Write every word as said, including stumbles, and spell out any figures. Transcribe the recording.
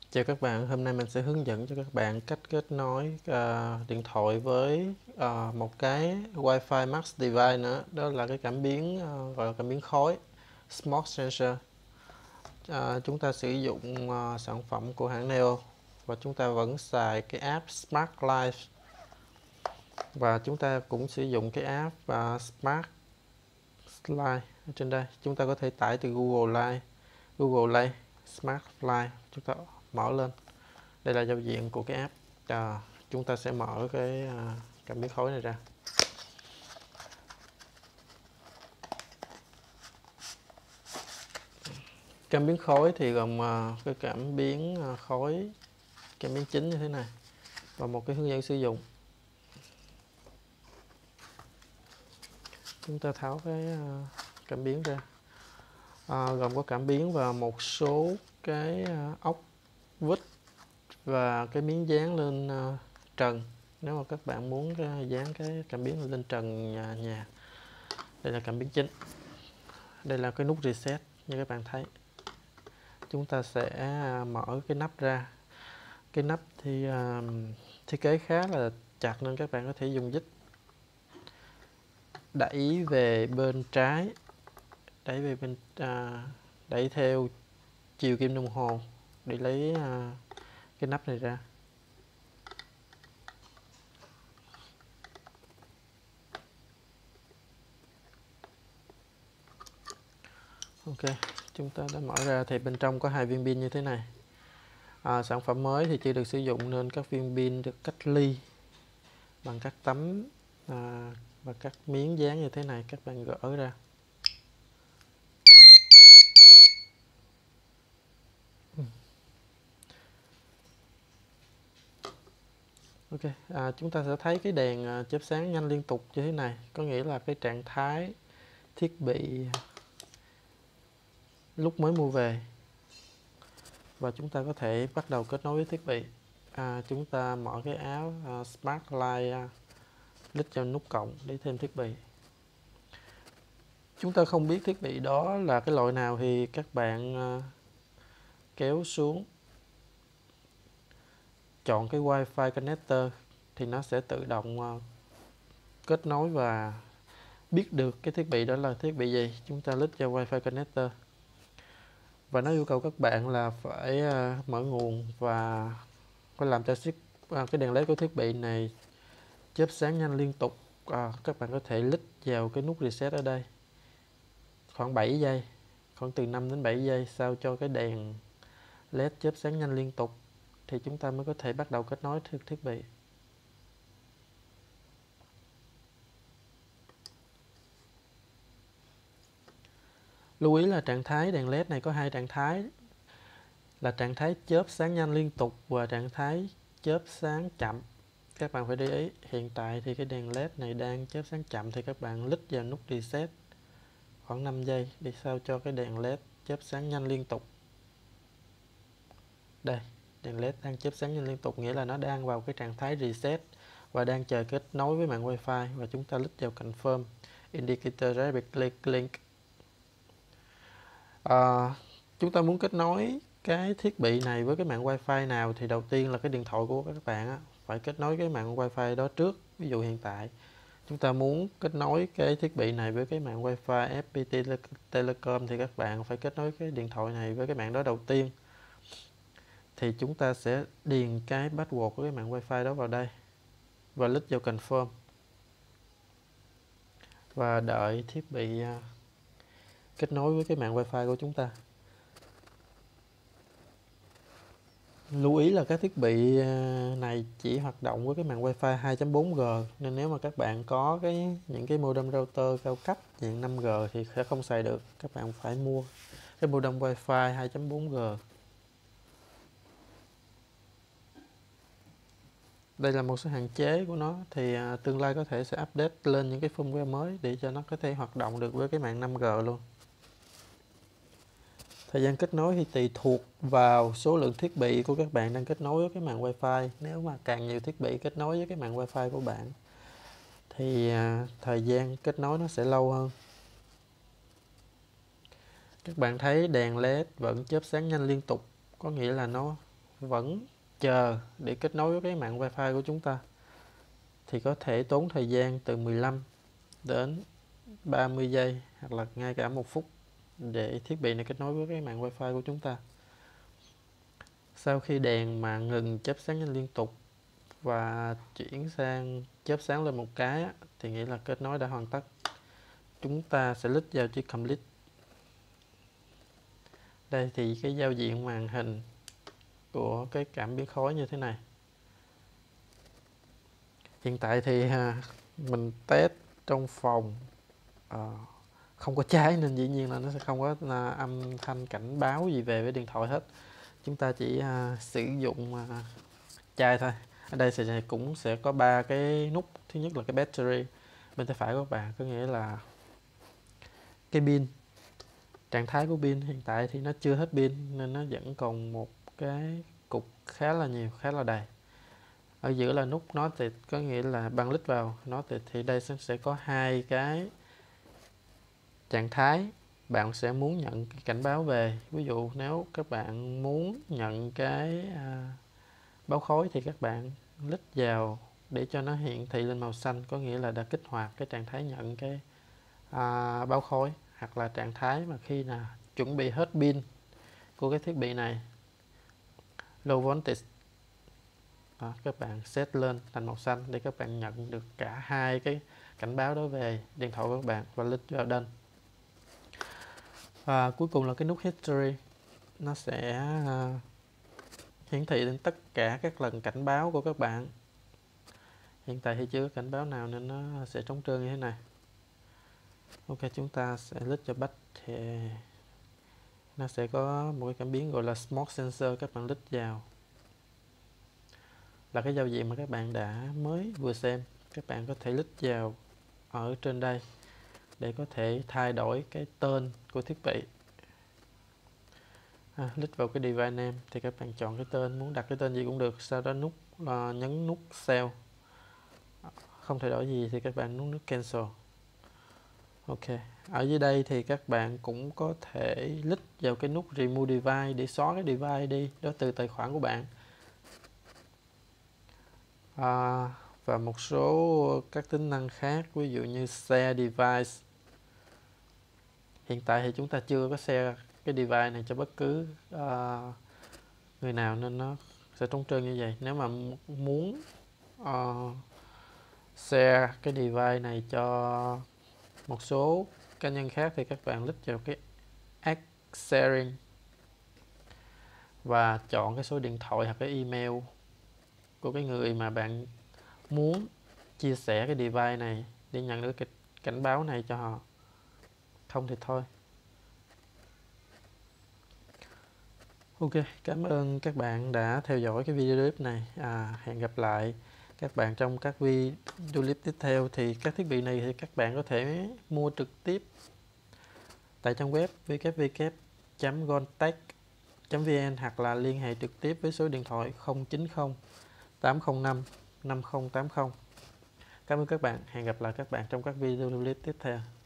Chào các bạn, hôm nay mình sẽ hướng dẫn cho các bạn cách kết nối uh, điện thoại với uh, một cái Wi-Fi Max device nữa, đó là cái cảm biến uh, gọi là cảm biến khối Smoke Sensor. Uh, chúng ta sử dụng uh, sản phẩm của hãng Neo và chúng ta vẫn xài cái app Smart Life, và chúng ta cũng sử dụng cái app uh, Smart Life ở trên đây. Chúng ta có thể tải từ Google Play, Google Play Smart Life, chúng ta mở lên. Đây là giao diện của cái app. À, chúng ta sẽ mở cái à, cảm biến khối này ra. Cảm biến khối thì gồm à, cái cảm biến à, khối, cảm biến chính như thế này và một cái hướng dẫn sử dụng. Chúng ta tháo cái à, cảm biến ra. À, gồm có cảm biến và một số cái à, ốc vít và cái miếng dán lên à, trần. Nếu mà các bạn muốn cái, dán cái cảm biến lên trần nhà, nhà. Đây là cảm biến chính. Đây là cái nút reset như các bạn thấy. Chúng ta sẽ mở cái nắp ra. Cái nắp thì uh, thiết kế khá là chặt nên các bạn có thể dùng dít đẩy về bên trái, đẩy về bên uh, đẩy theo chiều kim đồng hồ để lấy uh, cái nắp này ra. Ok, chúng ta đã mở ra thì bên trong có hai viên pin như thế này. À, sản phẩm mới thì chưa được sử dụng nên các viên pin được cách ly bằng các tấm à, và các miếng dán như thế này. Các bạn gỡ ra. Ok, à, chúng ta sẽ thấy cái đèn à, chớp sáng nhanh liên tục như thế này, có nghĩa là cái trạng thái thiết bị lúc mới mua về. Và chúng ta có thể bắt đầu kết nối với thiết bị. À, chúng ta mở cái áo à, Smart Light, à, click vào nút cộng để thêm thiết bị. Chúng ta không biết thiết bị đó là cái loại nào thì các bạn à, kéo xuống, chọn cái Wi-Fi connector thì nó sẽ tự động uh, kết nối và biết được cái thiết bị đó là thiết bị gì. Chúng ta click vào Wi-Fi connector và nó yêu cầu các bạn là phải uh, mở nguồn và phải làm cho uh, cái đèn led của thiết bị này chớp sáng nhanh liên tục. Uh, các bạn có thể click vào cái nút reset ở đây khoảng bảy giây, khoảng từ năm đến bảy giây, sao cho cái đèn led chớp sáng nhanh liên tục thì chúng ta mới có thể bắt đầu kết nối thiết thiết bị. Lưu ý là trạng thái đèn led này có hai trạng thái, là trạng thái chớp sáng nhanh liên tục và trạng thái chớp sáng chậm. Các bạn phải để ý, hiện tại thì cái đèn led này đang chớp sáng chậm thì các bạn click vào nút reset khoảng năm giây để sao cho cái đèn led chớp sáng nhanh liên tục. Đây, đèn led đang chớp sáng nhanh liên tục, nghĩa là nó đang vào cái trạng thái reset và đang chờ kết nối với mạng Wi-Fi. Và chúng ta click vào confirm indicator right click. À, chúng ta muốn kết nối cái thiết bị này với cái mạng Wi-Fi nào thì đầu tiên là cái điện thoại của các bạn á, phải kết nối cái mạng Wi-Fi đó trước. Ví dụ hiện tại chúng ta muốn kết nối cái thiết bị này với cái mạng Wi-Fi ép pê tê Telecom thì các bạn phải kết nối cái điện thoại này với cái mạng đó đầu tiên. Thì chúng ta sẽ điền cái password của cái mạng Wi-Fi đó vào đây và click vào confirm và đợi thiết bị kết nối với cái mạng Wi-Fi của chúng ta. Lưu ý là các thiết bị này chỉ hoạt động với cái mạng Wi-Fi hai chấm bốn G, nên nếu mà các bạn có cái những cái modem router cao cấp dạng năm G thì sẽ không xài được. Các bạn phải mua cái modem Wi-Fi hai chấm bốn G. Đây là một số hạn chế của nó, thì tương lai có thể sẽ update lên những cái firmware mới để cho nó có thể hoạt động được với cái mạng năm G luôn. Thời gian kết nối thì tùy thuộc vào số lượng thiết bị của các bạn đang kết nối với cái mạng Wi-Fi. Nếu mà càng nhiều thiết bị kết nối với cái mạng Wi-Fi của bạn thì à, thời gian kết nối nó sẽ lâu hơn. Các bạn thấy đèn led vẫn chớp sáng nhanh liên tục, có nghĩa là nó vẫn chờ để kết nối với cái mạng Wi-Fi của chúng ta thì có thể tốn thời gian từ mười lăm đến ba mươi giây hoặc là ngay cả một phút để thiết bị này kết nối với cái mạng Wi-Fi của chúng ta. Sau khi đèn mà ngừng chớp sáng liên tục và chuyển sang chớp sáng lên một cái thì nghĩa là kết nối đã hoàn tất. Chúng ta sẽ click vào chữ complete. Đây thì cái giao diện màn hình của cái cảm biến khối như thế này. Hiện tại thì ha, mình test trong phòng à, không có cháy nên dĩ nhiên là nó sẽ không có là âm thanh cảnh báo gì về với điện thoại hết. Chúng ta chỉ à, sử dụng à, chai thôi. Ở đây sẽ cũng sẽ có ba cái nút. Thứ nhất là cái battery bên tay phải của các bạn, có nghĩa là cái pin, trạng thái của pin. Hiện tại thì nó chưa hết pin nên nó vẫn còn một cái cục khá là nhiều, khá là đầy. Ở giữa là nút noted, có nghĩa là bạn click vào noted thì đây sẽ có hai cái trạng thái bạn sẽ muốn nhận cái cảnh báo về. Ví dụ nếu các bạn muốn nhận cái à, báo khối thì các bạn click vào để cho nó hiển thị lên màu xanh, có nghĩa là đã kích hoạt cái trạng thái nhận cái à, báo khối, hoặc là trạng thái mà khi nào chuẩn bị hết pin của cái thiết bị này, low voltage. Đó, các bạn set lên thành màu xanh để các bạn nhận được cả hai cái cảnh báo đó về điện thoại của các bạn và click vào done. Và cuối cùng là cái nút history, nó sẽ uh, hiển thị lên tất cả các lần cảnh báo của các bạn. Hiện tại thì chưa có cảnh báo nào nên nó sẽ trống trơn như thế này. Ok, chúng ta sẽ click vào back thì nó sẽ có một cái cảm biến gọi là Smoke Sensor. Các bạn click vào là cái giao diện mà các bạn đã mới vừa xem. Các bạn có thể click vào ở trên đây để có thể thay đổi cái tên của thiết bị. À, click vào cái device name thì các bạn chọn cái tên, muốn đặt cái tên gì cũng được. Sau đó nút uh, nhấn nút save. Không thay đổi gì thì các bạn nhấn nút cancel. Ok, ở dưới đây thì các bạn cũng có thể click vào cái nút remove device để xóa cái device đi đó từ tài khoản của bạn. À, và một số các tính năng khác, ví dụ như share device. Hiện tại thì chúng ta chưa có share cái device này cho bất cứ uh, người nào nên nó sẽ trống trơn như vậy. Nếu mà muốn uh, share cái device này cho một số cá nhân khác thì các bạn click vào cái Add Sharing và chọn cái số điện thoại hoặc cái email của cái người mà bạn muốn chia sẻ cái device này để nhận được cái cảnh báo này cho họ. Không thì thôi. Ok, cảm ơn các bạn đã theo dõi cái video clip này. À, hẹn gặp lại các bạn trong các video clip tiếp theo. Thì các thiết bị này thì các bạn có thể mua trực tiếp tại trang web w w w chấm gontech chấm v n hoặc là liên hệ trực tiếp với số điện thoại không chín không tám không năm năm không tám không. Cảm ơn các bạn, hẹn gặp lại các bạn trong các video clip tiếp theo.